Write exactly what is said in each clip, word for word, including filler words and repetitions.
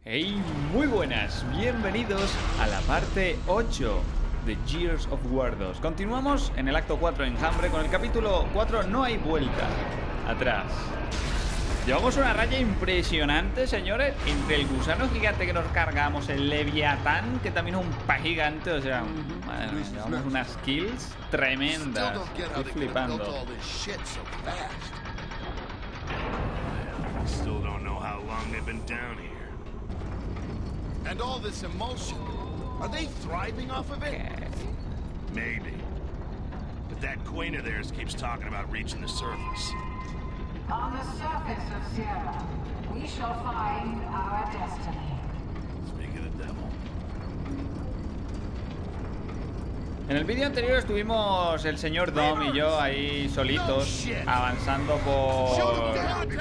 Hey, muy buenas, bienvenidos a la parte ocho de Gears of War dos. Continuamos en el acto cuatro Enjambre con el capítulo cuatro, no hay vuelta atrás. Llevamos una raya impresionante, señores, entre el gusano gigante que nos cargamos, el Leviatán, que también es un pez gigante, o sea, madre mía, llevamos unas kills tremendas. Estoy flipando. Still don't know how long they've been down here. And all this emotion, are they thriving off of it? Maybe. But that queen of theirs keeps talking about reaching the surface. On the surface of Sierra, we shall find our destiny. Speak of the devil. En el vídeo anterior estuvimos el señor Dom y yo ahí solitos, avanzando por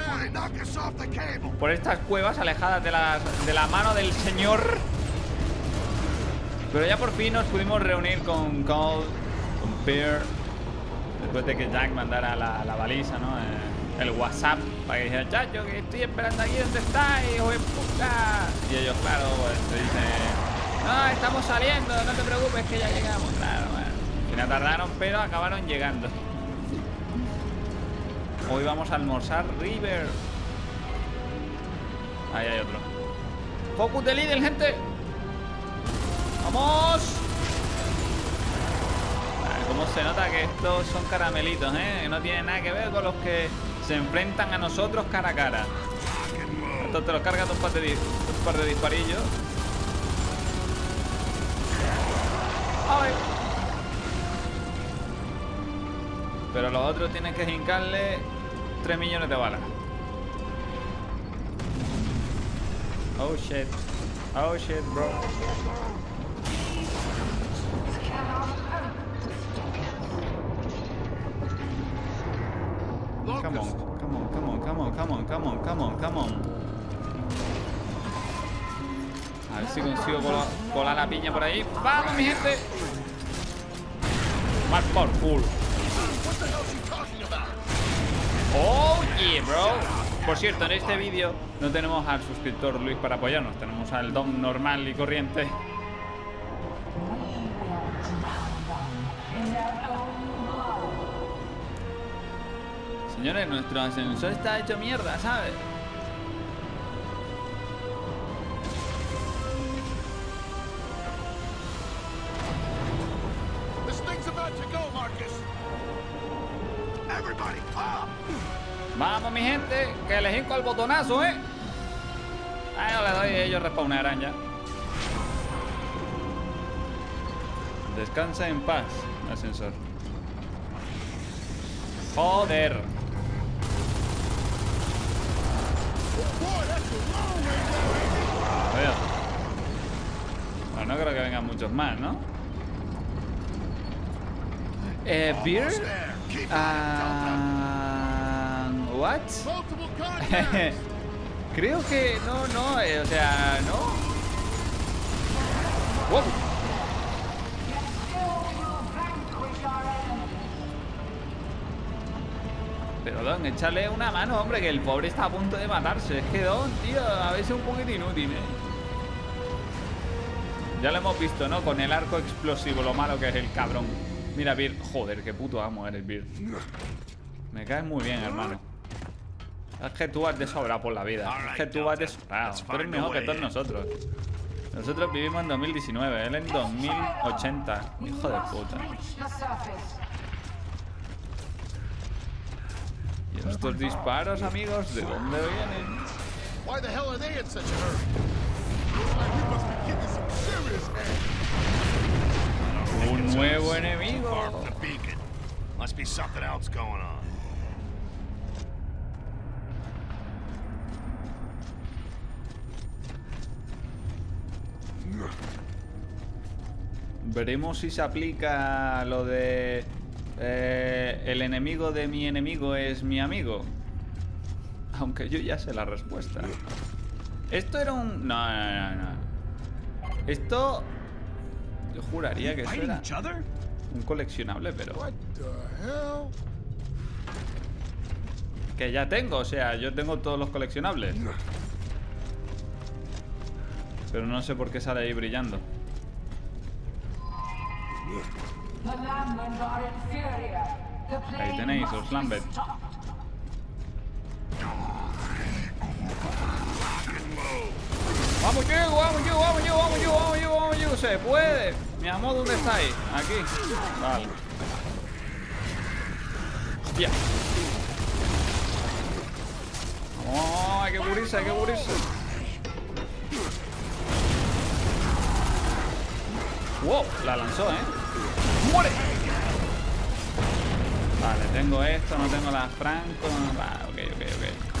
por estas cuevas alejadas de la, de la mano del señor. Pero ya por fin nos pudimos reunir con Cole, con Peer, después de que Jack mandara la, la baliza, ¿no? Eh, el WhatsApp, para que dijera, chacho, que estoy esperando aquí donde estáis, hijo de puta. Y ellos, claro, pues te dicen, no, estamos saliendo, no te preocupes que ya llegamos. Claro, bueno, al final tardaron, pero acabaron llegando. Hoy vamos a almorzar River. Ahí hay otro. Focus de líder, gente. ¡Vamos! Vale, cómo se nota que estos son caramelitos, ¿eh? Que no tienen nada que ver con los que se enfrentan a nosotros cara a cara. Estos te los cargas un par de, un par de disparillos. ¡Ay! Pero los otros tienen que jincarle tres millones de balas. Oh shit. Oh shit, bro. Come on, come on, come on, come on, come on, come on, come on, come on. A ver si consigo colar, colar la piña por ahí. ¡Vamos, mi gente! Más por full. ¡Oh, yeah, bro! Por cierto, en este vídeo no tenemos al suscriptor Luis para apoyarnos. Tenemos al Dom normal y corriente. Señores, nuestro ascensor está hecho mierda, ¿sabes? Vamos, mi gente, que les hinco al botonazo, ¿eh? Ahí no le doy y ellos respawnarán ya. Descansa en paz, ascensor. Joder. Oye. Bueno, no creo que vengan muchos más, ¿no? Eh, Beer. Ah... What? Creo que no, no, eh, o sea, no. Wow. Pero Don, échale una mano, hombre, que el pobre está a punto de matarse. Es que Don, tío, a veces es un poquito inútil, eh. Ya lo hemos visto, ¿no? Con el arco explosivo, lo malo que es el cabrón. Mira, Beer, joder, qué puto amo eres, Beer. Me caes muy bien, hermano. Es que tú vas de sobra por la vida. Es que tú vas de sobrado. Tú eres mejor que todos nosotros. Nosotros vivimos en dos mil diecinueve, él en dos mil ochenta. Hijo de puta. ¿Y estos disparos, amigos? ¿De dónde vienen? Un nuevo enemigo. Must be something else going on. Veremos si se aplica lo de eh, el enemigo de mi enemigo es mi amigo. Aunque yo ya sé la respuesta. Esto era un... No, no, no, no. Esto... Yo juraría que eso era un coleccionable, pero... Que ya tengo, o sea, yo tengo todos los coleccionables. Pero no sé por qué sale ahí brillando. Ahí tenéis, los Lambert. Vamos yo, vamos yo, vamos yo, vamos yo, vamos yo, vamos yo. Se puede. Mi amor, ¿dónde estáis? Aquí. Vale. Hostia. Vamos, hay que cubrirse, hay que cubrirse. Wow, la lanzó, ¿eh? ¡Muere! Vale, tengo esto, no tengo la Franco. Vale, ok, ok, ok.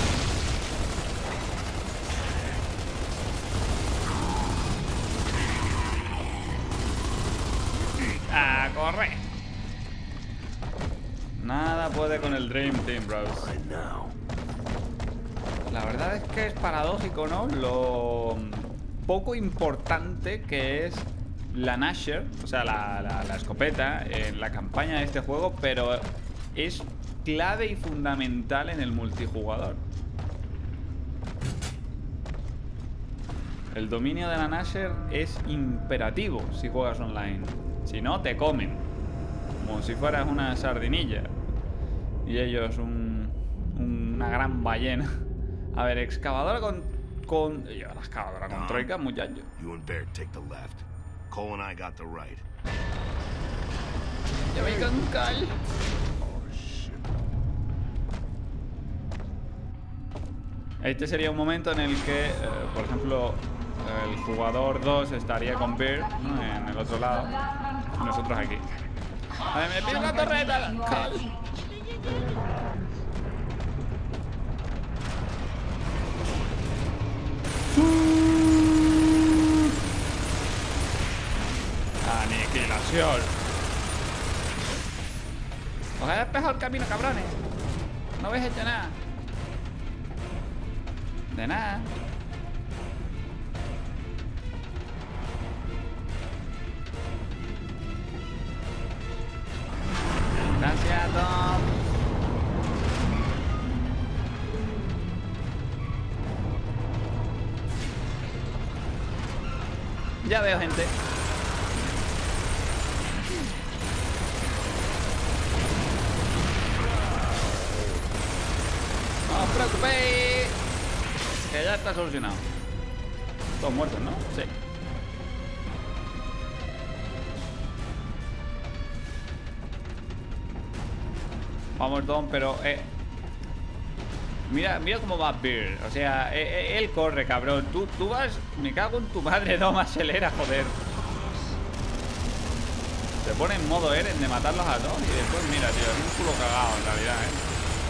¡A correr! Nada puede con el Dream Team, bros. La verdad es que es paradójico, ¿no? Lo poco importante que es la Gnasher, o sea, la, la, la escopeta en la campaña de este juego, pero es clave y fundamental en el multijugador. El dominio de la Gnasher es imperativo si juegas online. Si no, te comen. Como si fueras una sardinilla. Y ellos un, una gran ballena. A ver, excavadora con... con... Yo, la excavadora con troika, muchacho. You and Baird take the left. Cole and I got the right. Ya me con Cal. Este sería un momento en el que, eh, por ejemplo, el jugador dos estaría con Baird, ¿no?, en el otro lado. Y nosotros aquí. A ver, me pido una torreta. Cal. Aniquilación. Os he despejado el camino, cabrones. No habéis hecho nada. De nada. Gracias, Tom. Ya veo, gente. No os preocupéis, que ya está solucionado. Todos muertos, ¿no? Sí. Vamos, Don, pero... Eh, mira, mira cómo va Baird. O sea, eh, eh, él corre, cabrón. Tú, tú vas... Me cago en tu madre, Dom, acelera, joder. Se pone en modo Eren de matarlos a todos. Y después, mira, tío, es un culo cagado en realidad, eh.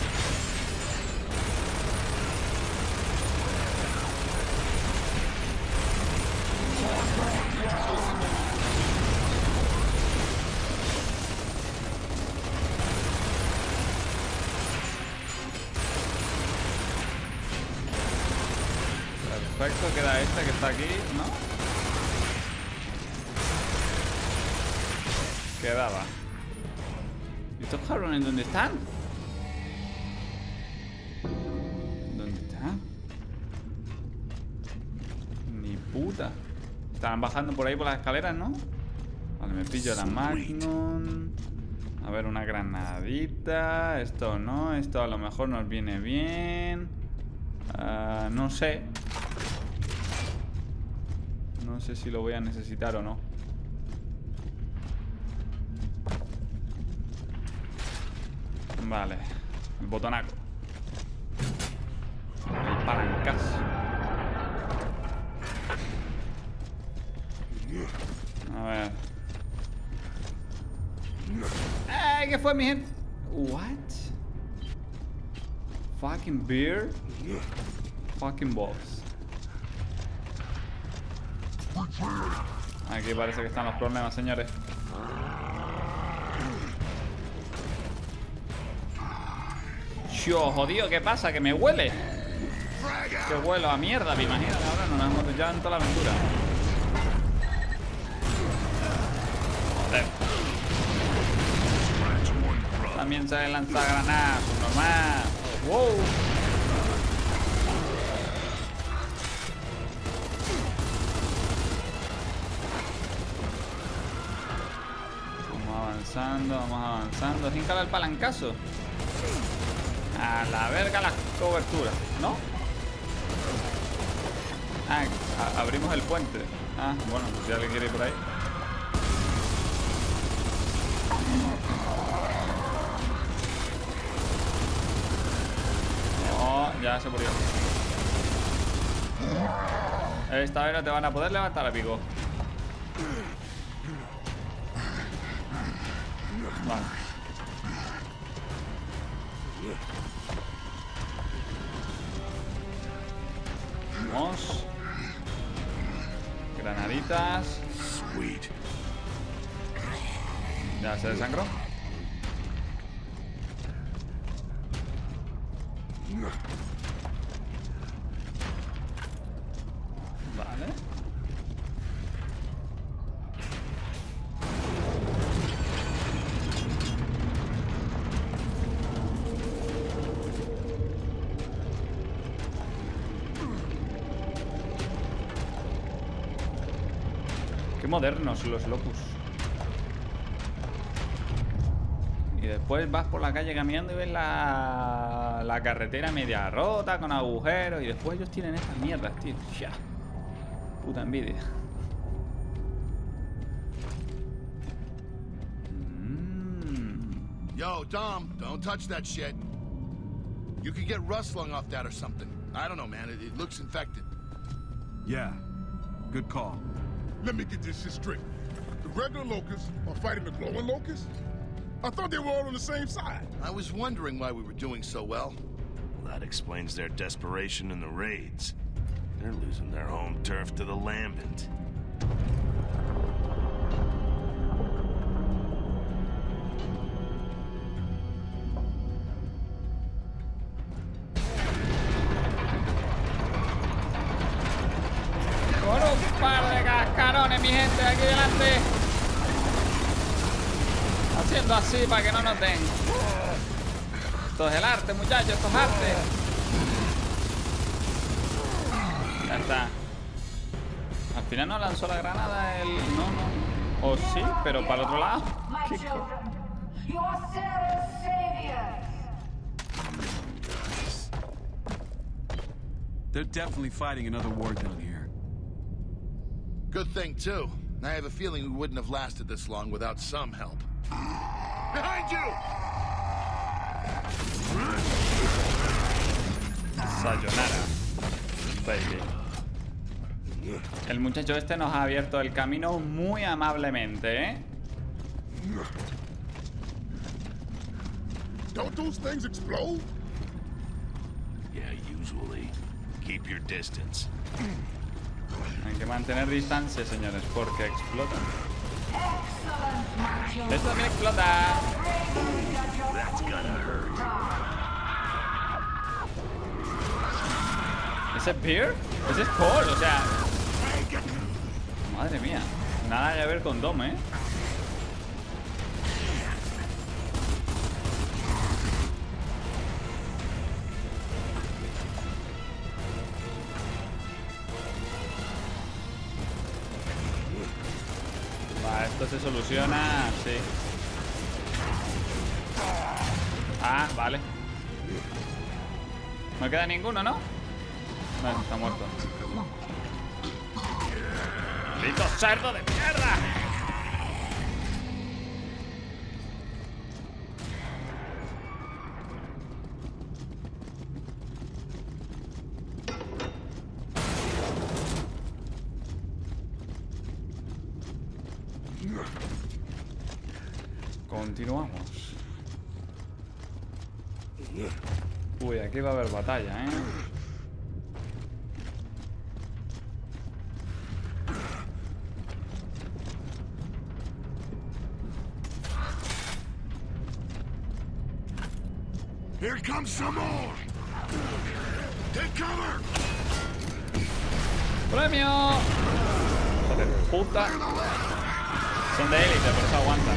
Perfecto, queda este que está aquí, ¿no? Quedaba. ¿Y estos cabrones dónde están? ¿Dónde están? Ni puta. Estaban bajando por ahí por las escaleras, ¿no? Vale, me pillo la Magnum. A ver, una granadita. Esto no, esto a lo mejor nos viene bien. Uh, no sé. No sé si lo voy a necesitar o no. Vale. El botonaco. El palancazo. A ver. ¡Eh! ¿Qué fue, mi gente? What? Fucking beer. Fucking boss. Aquí parece que están los problemas, señores. Yo, jodido, ¿qué pasa? ¿Que me huele? Que huelo a mierda, me imagino. Ahora no nos hemos pillado en toda la aventura. Joder. También se lanza granadas, normal. Wow. avanzando, vamos avanzando. Sin calar el palancazo. A la verga la cobertura, ¿no? Ah, a abrimos el puente. Ah, bueno, si alguien quiere ir por ahí. Oh, ya se murió. Esta vez no te van a poder levantar, amigo. Vale. Vamos. Granaditas. Sweet. Ya se desangró. Vale. Qué modernos los locus. Y después vas por la calle caminando y ves la, la carretera media rota, con agujeros. Y después ellos tienen estas mierdas, tío. Ya. Puta envidia. Mm. Yo, Dom, don't touch that shit. You could get rust lung off that or something. I don't know, man. It, it looks infected. Yeah, good call. Let me get this shit straight. The regular locusts are fighting the glowing locusts? I thought they were all on the same side. I was wondering why we were doing so well. Well, that explains their desperation in the raids. They're losing their home turf to the Lambent. Con un par de cascarones, mi gente, aquí delante. Haciendo así para que no nos den. Esto es el arte, muchachos, esto es arte. Ya está. Al final no lanzó la granada el... No, no. O sí, pero para el otro lado. My ¿Qué children, you are Sarah's saviors. They're definitely fighting another war down here. Good thing, too. I have a feeling we wouldn't have lasted this long without some help. Behind you! Sayonara, baby. El muchacho este nos ha abierto el camino muy amablemente, ¿eh? Don't those things explode? Yeah, usually. Keep your distance. Hay que mantener distancia, señores, porque explotan. Excellent, my children. Esto también explota. That's gonna hurt. ¿Ese es Beer? Ese es Cole, o sea... Madre mía. Nada que ver con Dom, ¿eh? Va, esto se soluciona así. Ah, vale. No queda ninguno, ¿no? No, está muerto. ¡Maldito cerdo de mierda! Continuamos. Uy, aquí va a haber batalla, ¿eh? Here comes some more! Take cover! ¡Premio! ¡Hijo de puta! Son de élite, por eso aguantan.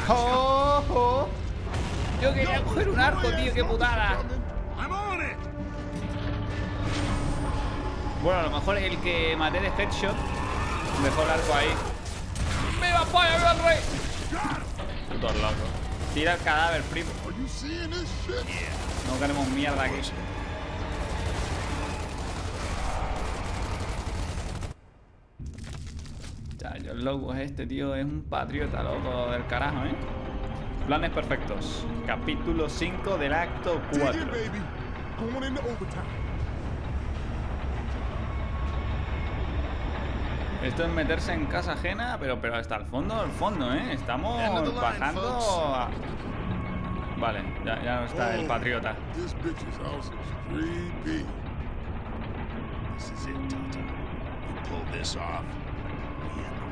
¡Oh! oh. Yo quería coger un arco, tío, qué putada. I'm on it. Bueno, a lo mejor el que maté de headshot dejó el arco ahí. ¡Viva España, viva el rey! Putos locos. Tira el cadáver, primo. Are you seeing this shit? No queremos mierda aquí. Ya, yo el loco es este, tío. Es un patriota, loco del carajo, ¿eh? Planes perfectos. Capítulo cinco del acto Dig it, cuatro. baby. Going into overtime. Esto es meterse en casa ajena, pero, pero hasta el fondo, al fondo, ¿eh? Estamos End of the line, bajando a... Vale, ya, ya no está el patriota. This bitch's house is creepy. This is it, Tata. You pull this off. we end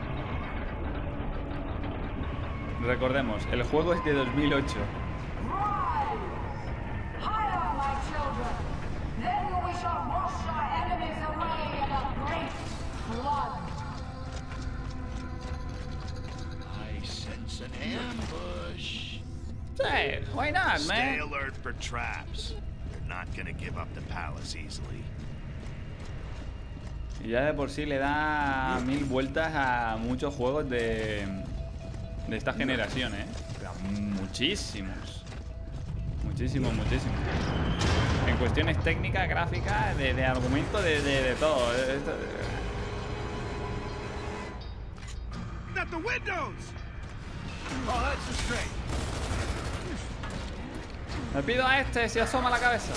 the war. Recordemos, el juego es de dos mil ocho. Rise! Higher, my children! Then we shall wash our enemies away in a great flood. I sense an ambush. Sí, why not, Stay man? alert for traps. They're not gonna give up the palace easily. Y ya de por sí le da mil vueltas a muchos juegos de, de esta generación, ¿eh? Pero muchísimos. Muchísimos, muchísimos. En cuestiones técnicas, gráficas, de, de argumento, de, de, de todo. Esto- Not the windows! Oh, that's just straight. Me pido a este si asoma la cabeza.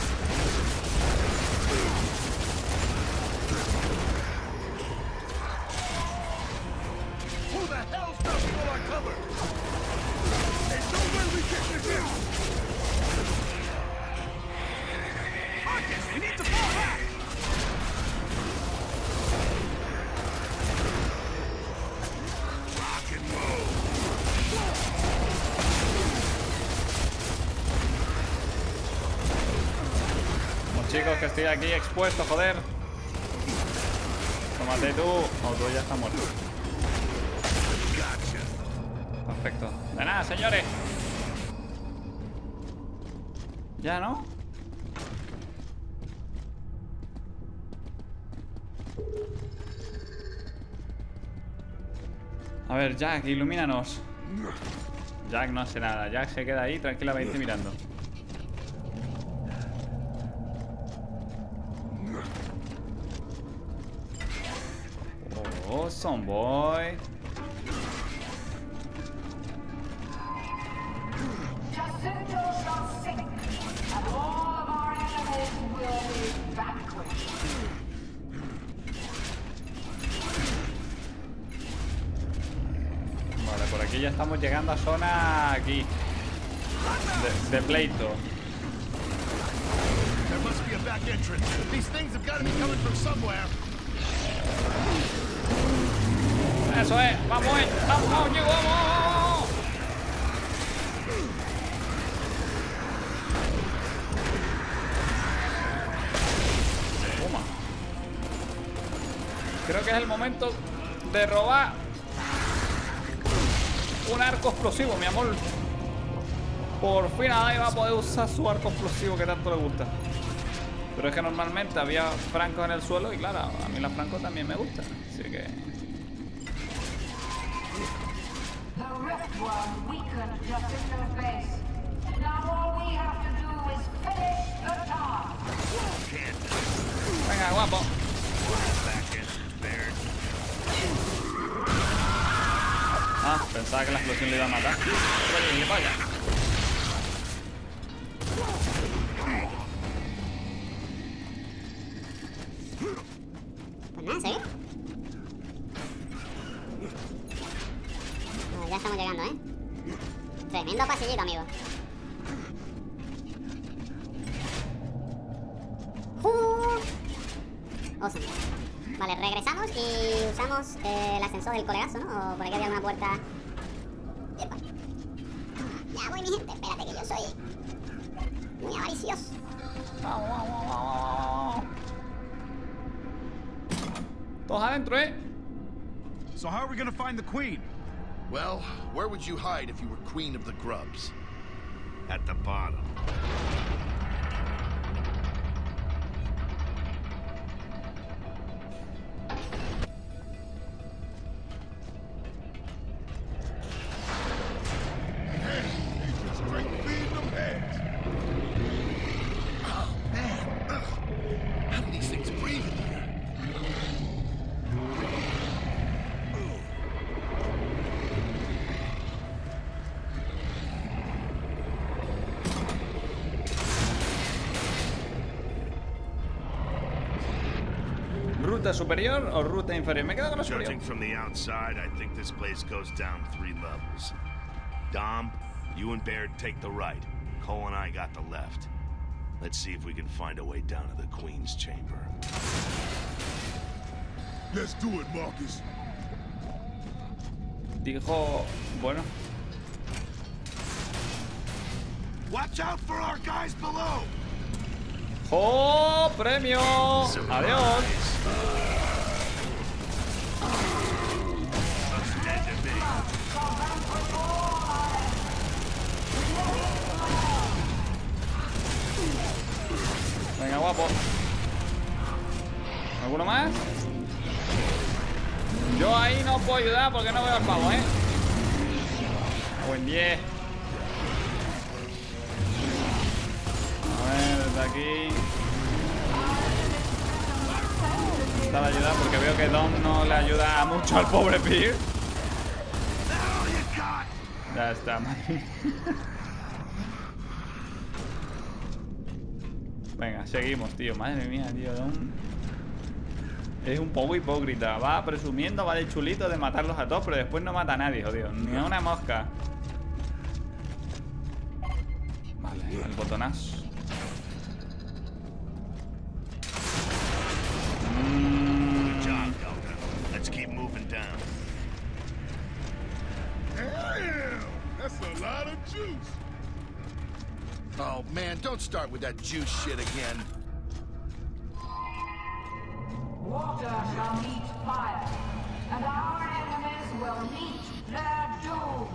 Who the hell's knocking on our cover? There's no way we get this in. Marcus, we need to fall back! Rock and roll! Vamos, chicos, que estoy aquí expuesto, joder. Tómate tú. O tú ya estás muerto. Perfecto. De nada, señores. ¿Ya no? A ver, Jack, ilumínanos. Jack no hace nada. Jack se queda ahí tranquilamente mirando. Awesome, boy. Jacinto shall sink, and all of our enemies will be vanquished. Vale, por aquí ya estamos llegando a zona aquí de, de pleito. There must be a back entrance. These things have got to be coming from somewhere. Eso es, vamos, eh. vamos, vamos, Diego, vamos. Toma. Creo que es el momento de robar un arco explosivo, mi amor. Por fin Adai va a poder usar su arco explosivo que tanto le gusta. Pero es que normalmente había francos en el suelo y claro, a mí los francos también me gustan. Así que... The Riftworm weakened Jacinto's base. Now all we have to do is finish the task. Venga, guapo. Back entrance bared. Ah, pensaba que la explosión le iba a matar. Oye, ¿qué vaya? Pues nada, ¿seguir? Bueno, ya estamos llegando, ¿eh? Tremendo pasillito, amigo. Uh. Awesome. Vale, regresamos y usamos eh, el ascensor del colegazo, ¿no? O por aquí había una puerta. Epa. Ya voy, mi gente. Espérate que yo soy muy avaricioso. Vamos, vamos, vamos, vamos. Todos adentro, ¿eh? So how are we gonna find the queen? Well, where would you hide if you were queen of the grubs? At the bottom. Straight feeding them heads. Oh, man. Ugh. How do these things breathe in here? ¿Ruta superior o ruta inferior? Me quedo con la superior. Judging from the outside, I think this place goes down three levels. Dom, you and Baird take the right. Cole and I got the left. Let's see if we can find a way down to the Queen's chamber. Let's do it, Marcus. Dijo... Bueno. Watch out for our guys below! ¡Oh! ¡Premio! ¡Adiós! Venga, guapo. ¿Alguno más? Yo ahí no puedo ayudar porque no veo al pavo, ¿eh? Buen diez. A ver, desde aquí. Intentar ayudar porque veo que Dom no le ayuda mucho al pobre Pierce. Ya está, madre. Venga, seguimos, tío. Madre mía, tío. Dom es un poco hipócrita. Va presumiendo, va de chulito de matarlos a todos, pero después no mata a nadie, jodido. Ni a una mosca. Vale, el botonazo. Good job, Delta. Let's keep moving down. Damn! That's a lot of juice. Oh, man, don't start with that juice shit again. Water shall meet fire, and our enemies will meet their doom.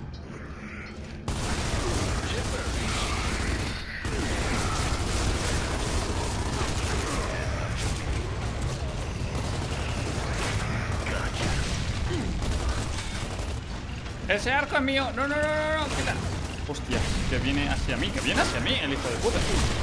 Ese arco es mío. No, no, no, no, no. Quita. Hostia, que viene hacia mí, que viene hacia mí, el hijo de puta.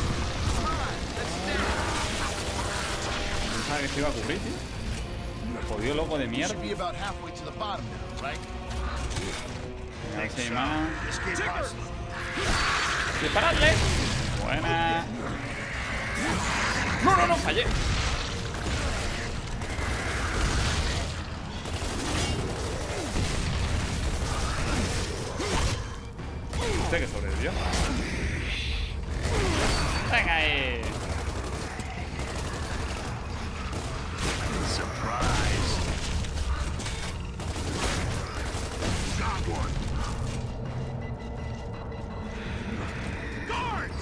Pensaba que se iba a cubrir, tío. Jodido loco de mierda. Should be about halfway to the bottom now, right? Ahí se más. Escape house. ¡Disparadle! Buena. No, no, no, fallé. Este que sobrevivió. Venga ahí. Surprise. Got one. Guards!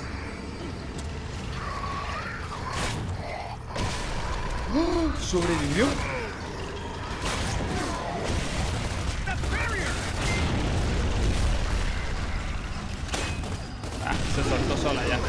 ¿Sobrevivió? Ah, se soltó sola ya.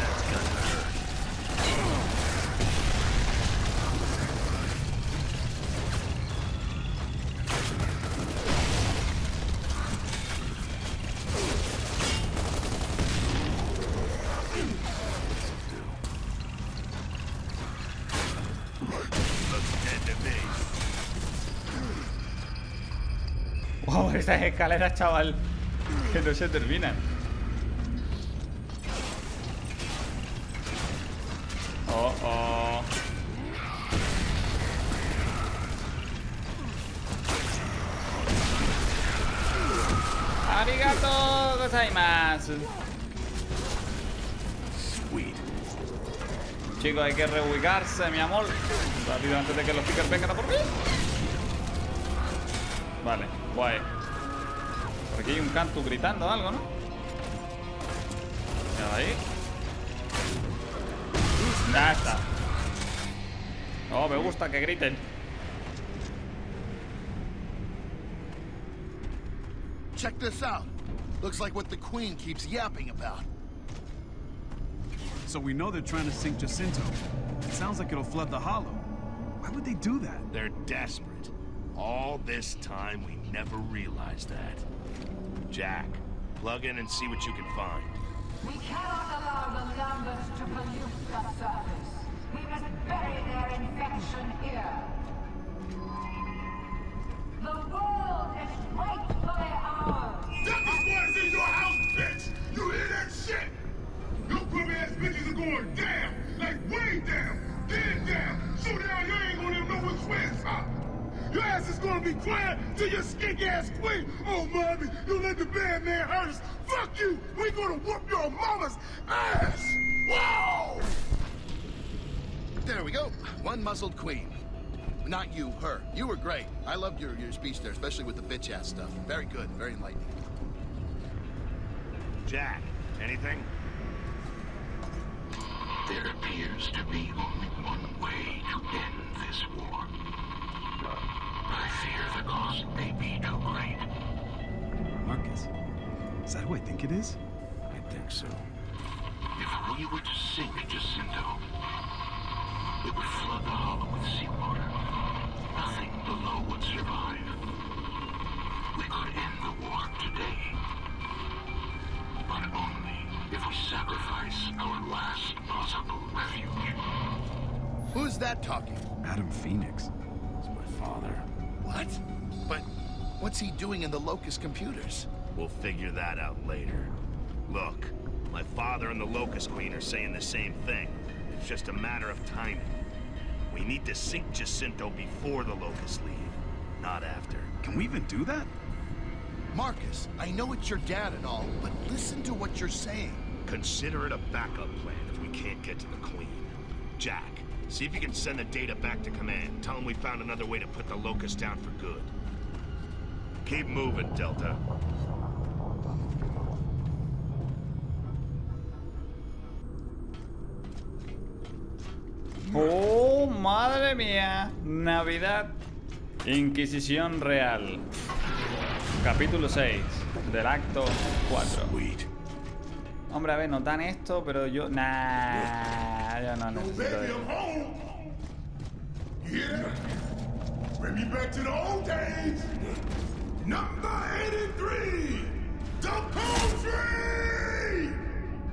Wow, estas escaleras, chaval, que no se terminan. Oh, oh. Arigato gozaimasu. Sweet. Chicos, hay que reubicarse, mi amor. Rápido antes de que los pickers vengan a por mí. Vale, guay. Por aquí hay un Cantu gritando algo, ¿no? Ya ahí. Ya está. Oh, me gusta que griten. Check this out. Looks like what the Queen keeps yapping about. So we know they're trying to sink Jacinto. It sounds like it'll flood the Hollow. Why would they do that? They're desperate. All this time, we never realized that. Jack, plug in and see what you can find. We cannot allow the Lamberts to pollute the surface. We must bury their infection here. The world is rightfully ours. Delta Squad is in your house, bitch! You hear that shit? Your crummy ass bitches are going down! Like way down! Dead down! So down you ain't gonna even know which way is up! Your ass is gonna be quiet till your skink ass queen! Oh, mommy, you let the bad man hurt us! Fuck you! We gonna whoop your mama's ass! Whoa! There we go. One muzzled queen. Not you, her. You were great. I loved your, your speech there, especially with the bitch-ass stuff. Very good, very enlightening. Jack, anything? There appears to be only one way to end this war. I fear the cost may be too great. Marcus, is that who I think it is? I think so. If we were to sink Jacinto, it would flood the Hollow with seawater. Nothing below would survive. We could end the war today. But only if we sacrifice our last possible refuge. Who's that talking? Adam Phoenix. It's my father. What? But what's he doing in the Locust computers? We'll figure that out later. Look, my father and the Locust Queen are saying the same thing. It's just a matter of timing. We need to sink Jacinto before the Locusts leave, not after. Can we even do that? Marcus, I know it's your dad and all, but listen to what you're saying. Consider it a backup plan if we can't get to the Queen. Jack, see if you can send the data back to command. Tell them we found another way to put the Locusts down for good. Keep moving, Delta. ¡Oh, madre mía! Navidad. Inquisición Real. Capítulo seis del acto cuatro. Sweet. Hombre, a ver, nos dan esto, pero yo... Nah, yo no necesito Baby, eso. I'm home! You hear that? Bring me back to the old days! Number eighty-three! The Country!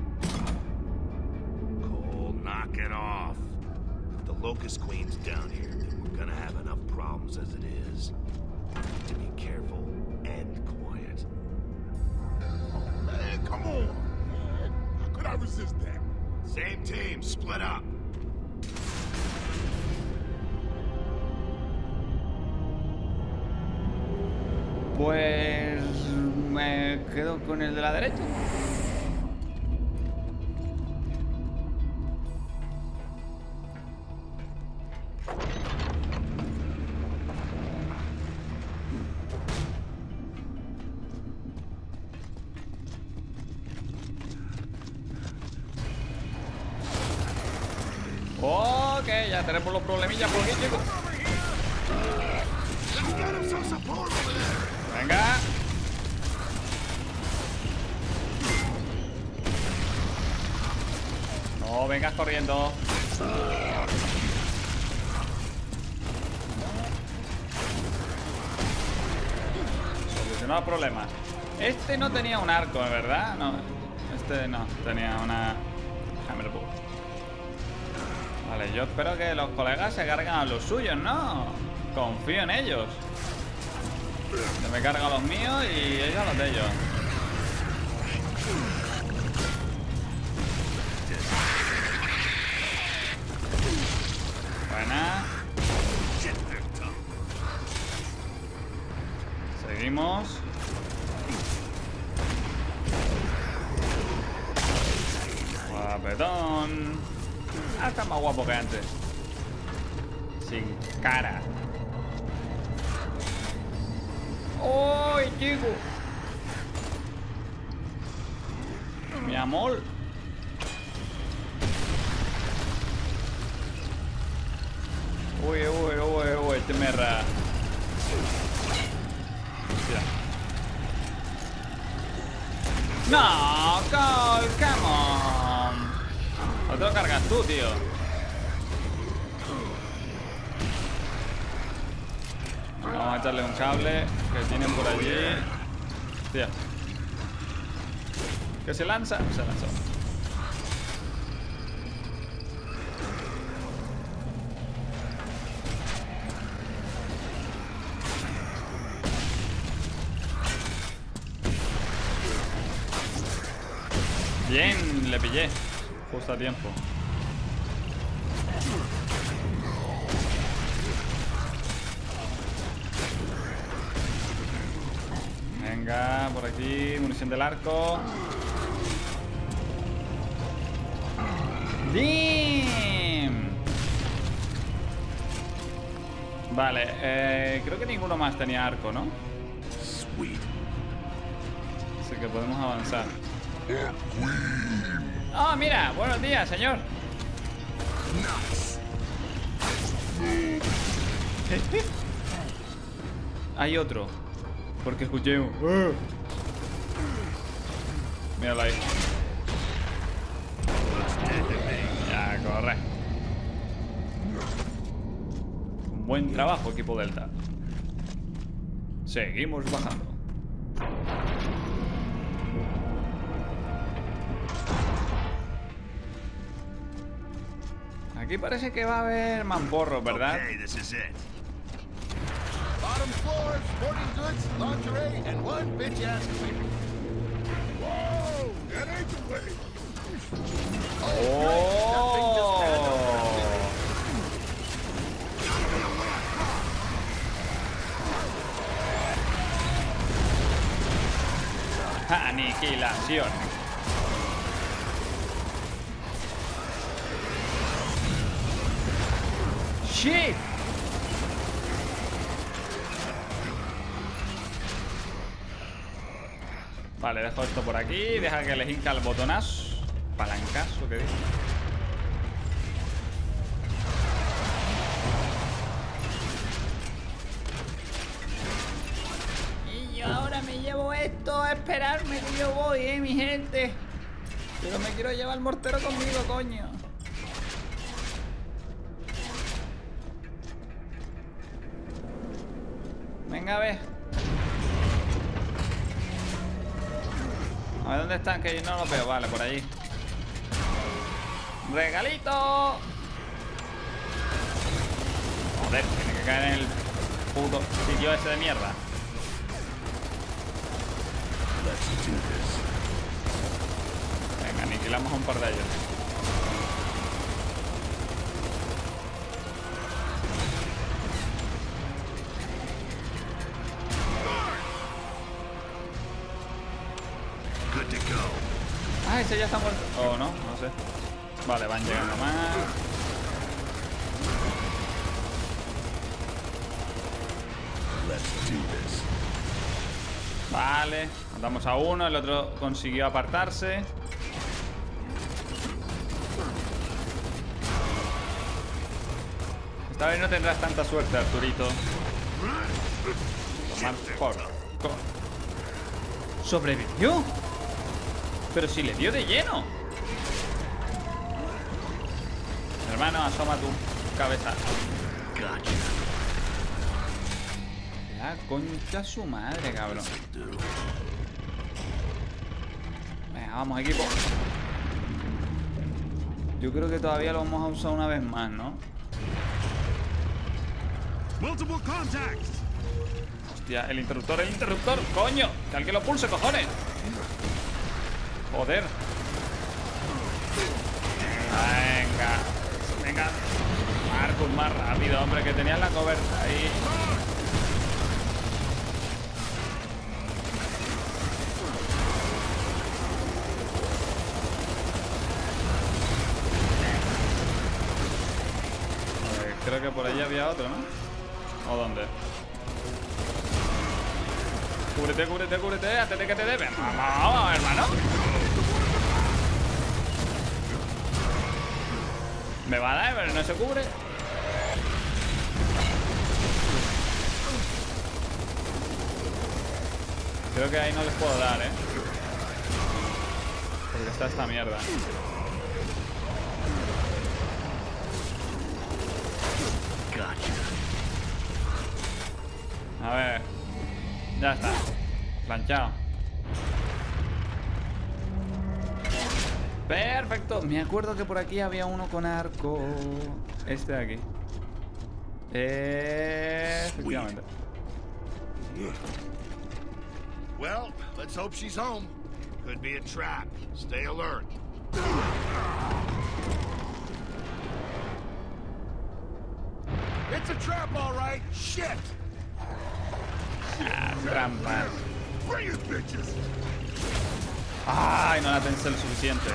Cole, knock it off. If the Locust Queen's down here, then we're gonna have enough problems as it is. To be careful and quiet. Man, come on! How could I resist that? Same team, split up. Pues... me quedo con el de la derecha. Ok, ya tenemos los problemillas por aquí, chicos. Venga. No vengas corriendo. Solucionado problemas. Este no tenía un arco, ¿verdad? No, este no, tenía una Hammerbolt. Vale, yo espero que los colegas se carguen a los suyos, ¿no? Confío en ellos. Yo me cargo a los míos y ellos a los de ellos. Buena. Seguimos. Guapetón. Ah, está más guapo que antes. Sin cara. ¡Uy, chico! Mi amor. Uy, uy, uy, uy, este me ra. Hostia. No, Cole, come on. No te lo cargas tú, tío. Vamos a echarle un cable que tienen por allí. Hostia. ¿Que se lanza? Se lanzó. Bien, le pillé. Justo a tiempo. Venga, por aquí, munición del arco. ¡Dim! Vale, eh, creo que ninguno más tenía arco, ¿no? Sweet. Así que podemos avanzar. ¡Oh, mira! Buenos días, señor. Hay otro. Porque escuché un... ¡Uh! Míralo ahí. Ya, corre. Buen trabajo, equipo Delta. Seguimos bajando. Aquí parece que va a haber mamporros, ¿verdad? Okay, this is it. Bottom floor, sporting goods, lingerie, and one bitch-ass queen. Whoa, that ain't the way. ¡Oh! Aniquilación. ¡Shit! Vale, dejo esto por aquí. Deja que le hinca el botonazo. Palancazo, que digo. Y yo ahora me llevo esto a esperarme que yo voy, eh, mi gente. Pero me quiero llevar el mortero conmigo, coño. Venga, a ver. A ver dónde están, que yo no los veo. Vale, por allí. ¡Regalito! Joder, tiene que caer en el puto sitio ese de mierda. Venga, aniquilamos a un par de ellos. Ah, ese ya está muerto. Oh, no, no sé. Vale, van llegando más. Vale, matamos a uno, el otro consiguió apartarse. Esta vez no tendrás tanta suerte, Arturito. Tomar por... ¿Sobrevivió? Pero si le dio de lleno. Hermano, asoma tu cabeza. La concha su madre, cabrón. Venga, vamos, equipo. Yo creo que todavía lo vamos a usar una vez más, ¿no? Multiple contacts. Hostia, el interruptor, el interruptor. Coño, que alguien lo pulse, cojones. Joder. Venga. Venga. Marcus, más rápido, hombre, que tenías la coberta ahí. Pues creo que por allí había otro, ¿no? ¿O dónde? Cúbrete, cúbrete, cúbrete, antes de que te deben. Vamos, hermano. Me va a dar, pero no se cubre. Creo que ahí no les puedo dar, ¿eh? Porque está esta mierda. A ver. Ya está. Planchado. Perfecto. Me acuerdo que por aquí había uno con arco. Este de aquí. Eh, efectivamente. Well, let's hope she's home. Could be a trap. Stay alert. It's a trap, all right. Shit. Ah, trampas. Bring it, bitches. Ay, no la pensé lo suficiente.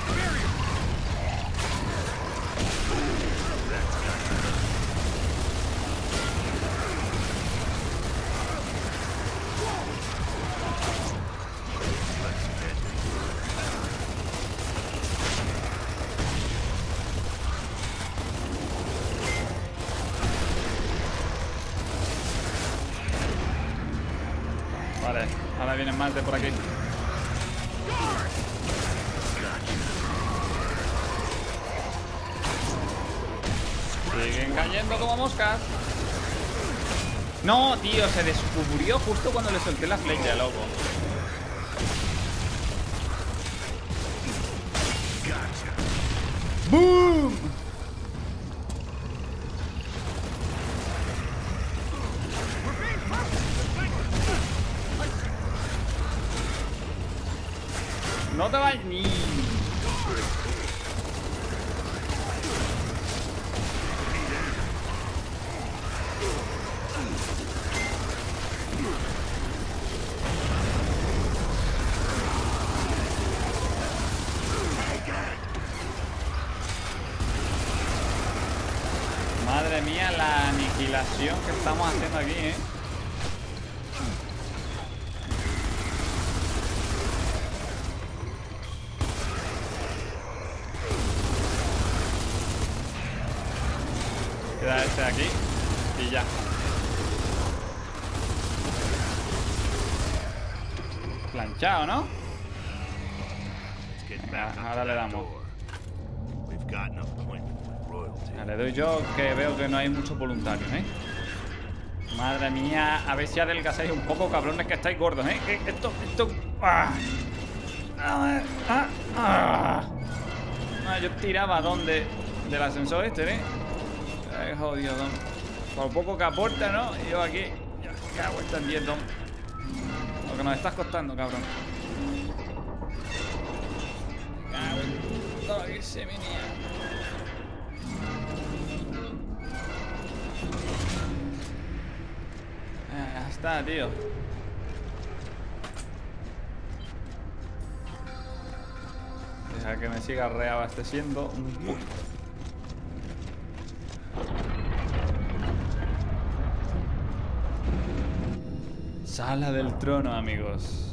Vale, ahora vienen más de por aquí. Siguen cayendo como moscas. No, tío, se descubrió justo cuando le solté la flecha, loco. ¡Boom! No te vayas ni. Madre mía, la aniquilación que estamos haciendo aquí, ¿eh? Queda este de aquí y ya. Planchado, ¿no? Venga, ahora le damos. Ya, le doy yo, que veo que no hay muchos voluntarios, ¿eh? Madre mía, a ver si adelgazáis un poco, cabrones, que estáis gordos, ¿eh? Que esto, esto... ¡Ah! Ah, ah, ah. Ah, yo tiraba donde del ascensor este, ¿eh? Ay, jodido, don. Por poco que aporta, ¿no? Y yo aquí, ya me cago en diez, don. Lo que nos estás costando, cabrón. Me cago en todo lo que se venía. Ah, ya está, tío. Deja que me siga reabasteciendo un poco. Sala del trono, amigos.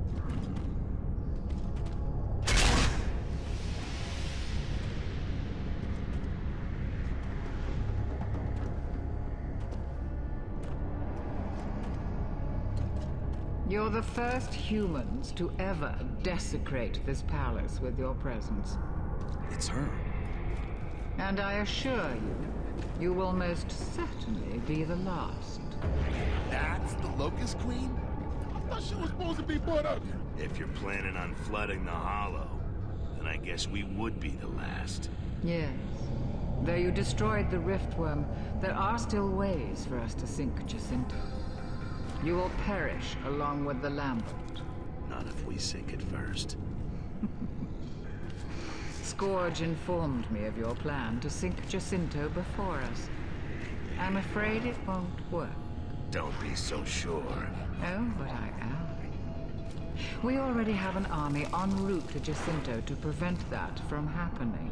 You're the first humans to ever desecrate this palace with your presence. It's her. And I assure you, you will most certainly be the last. That's the Locust Queen? I thought she was supposed to be brought up here. If you're planning on flooding the Hollow, then I guess we would be the last. Yes. Though you destroyed the Riftworm, there are still ways for us to sink Jacinto. You will perish along with the Lambert. Not if we sink it first. Scourge informed me of your plan to sink Jacinto before us. I'm afraid it won't work. Don't be so sure. Oh, but I am. We already have an army en route to Jacinto to prevent that from happening.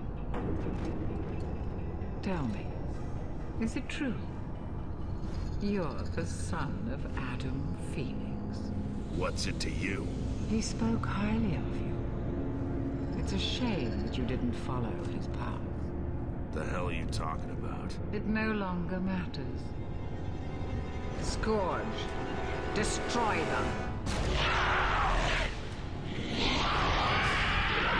Tell me, is it true? You're the son of Adam Phoenix. What's it to you? He spoke highly of you. It's a shame that you didn't follow his path. The hell are you talking about? It no longer matters. Scourge, destroy them.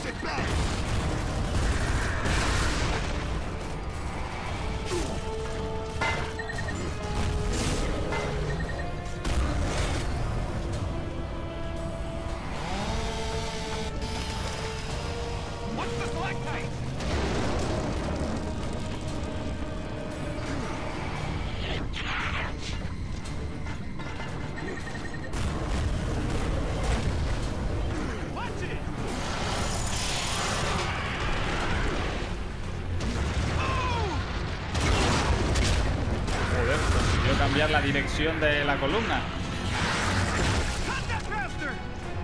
tinkers at best. What's the stalactite? Watch it! Joder, consiguió cambiar la dirección de la columna. Cut that bastard!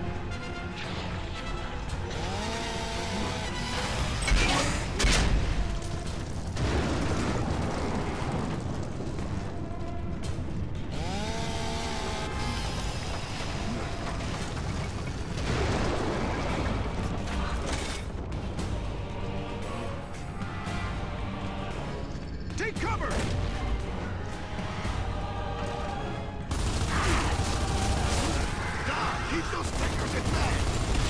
Take cover! Dom, keep those tinkers at bay.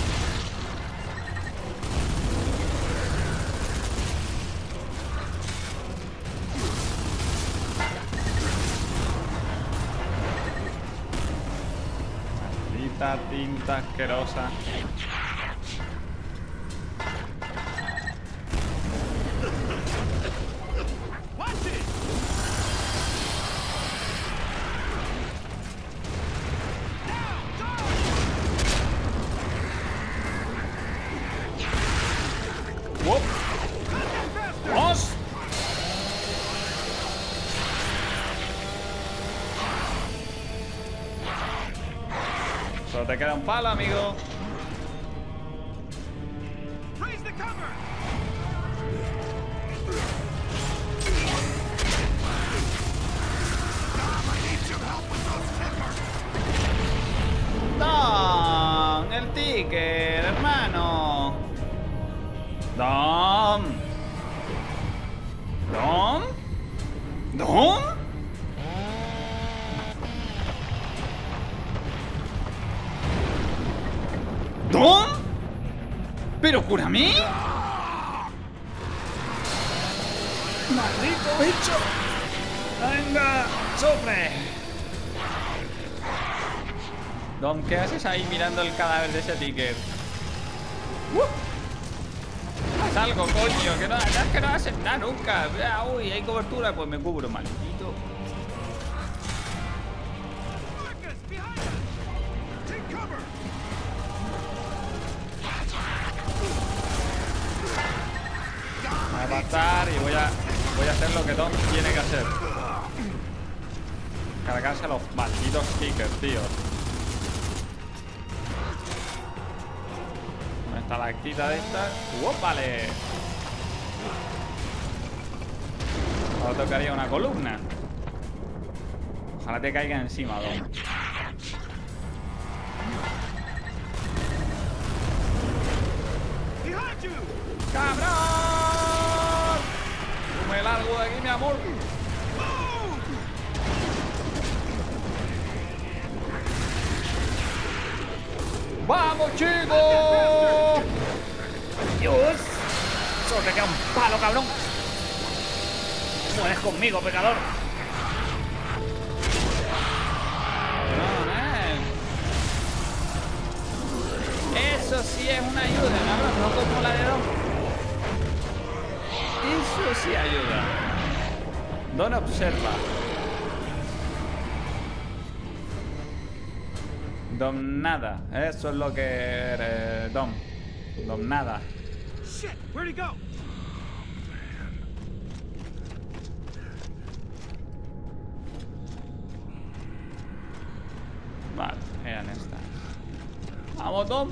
Maldita tinta asquerosa. Watch it! ¡Wow! ¡Vamos! Solo te queda un palo, amigo. Raise the cover! Dom, I need some help with those tinkers. Dom, el ticket, hermano. Dom. Dom. Dom. Dom. Pero cúrame. Maldito bicho. Venga, sufre. Dom, ¿qué haces ahí mirando el cadáver de ese ticket? ¡Uh! Haz algo, coño, que no, es que no haces nada nunca. Ah, uy, hay cobertura, pues me cubro, maldito. Marcus, behind us! Take cover! Voy a pasar y voy a, voy a hacer lo que Dom tiene que hacer. Cargarse a los malditos tickets, tío. ¿Dónde está la actita de esta? ¡Uh, vale! Ahora tocaría una columna. Ojalá te caiga encima, Dom. Behind you! ¡Cabrón! ¡Tú me largo de aquí, mi amor! ¡Vamos, chicos! ¡Dios! Solo te queda un palo, cabrón. Mueres conmigo, pecador. No, eh. Eso sí es una ayuda, cabrón. No como la de Dom. Eso sí ayuda. Don observa. Dom nada. Eso es lo que eres, Dom. Dom nada. Shit, where'd he go? Vale, eran estas. Vamos, Dom.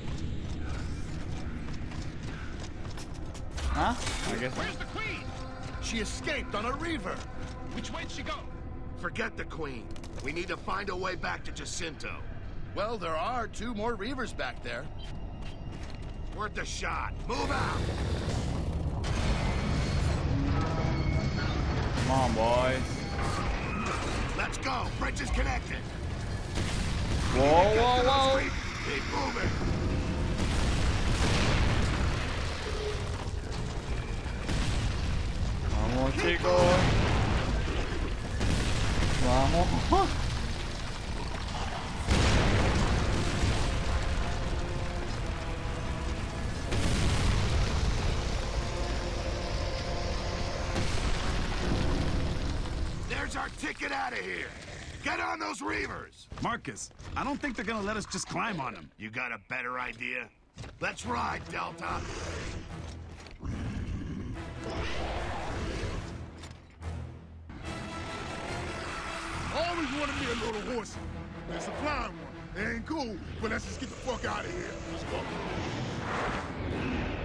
¿Ah? Aquí está. Where's the queen? She escaped on a reaver. Which way'd she go? Forget the queen. We need to find a way back to Jacinto. Well, there are two more reavers back there. Worth a shot. Move out. Come on, boys. Let's go. Bridge is connected. Whoa, whoa, whoa. Keep moving. ¡Oh! There's our ticket out of here. Get on those Reavers. Marcus, I don't think they're gonna let us just climb on them. You got a better idea? Let's ride, Delta. Always wanted me a little horsey. It's a flying one. It ain't cool, but let's just get the fuck out of here. Let's go.